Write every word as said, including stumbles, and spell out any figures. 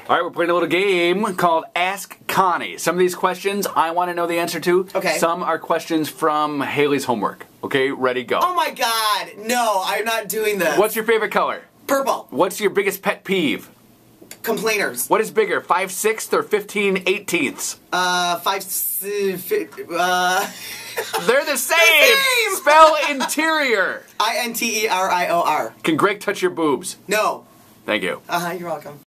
All right, we're playing a little game called Ask Connie. Some of these questions I want to know the answer to. Okay. Some are questions from Haley's homework. Okay, ready, go. Oh my god, no, I'm not doing this. What's your favorite color? Purple. What's your biggest pet peeve? Complainers. What is bigger, five sixths or fifteen eighteenths? Uh, five, uh... They're the same! The same! Spell interior. I N T E R I O R. Can Greg touch your boobs? No. Thank you. Uh-huh, you're welcome.